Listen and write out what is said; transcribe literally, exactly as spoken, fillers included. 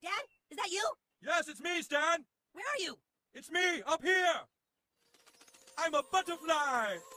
Dad, is that you? Yes, it's me, Stan. Where are you? It's me, up here. I'm a butterfly.